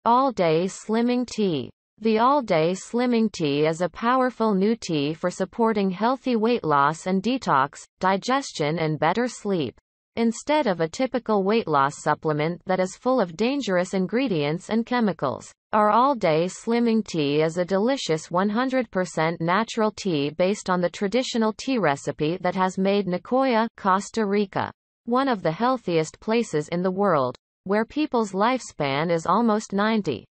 All-Day Slimming Tea. The All-Day Slimming Tea is a powerful new tea for supporting healthy weight loss and detox, digestion and better sleep. Instead of a typical weight loss supplement that is full of dangerous ingredients and chemicals, our All-Day Slimming Tea is a delicious 100% natural tea based on the traditional tea recipe that has made Nicoya, Costa Rica, one of the healthiest places in the world, where people's lifespan is almost 90.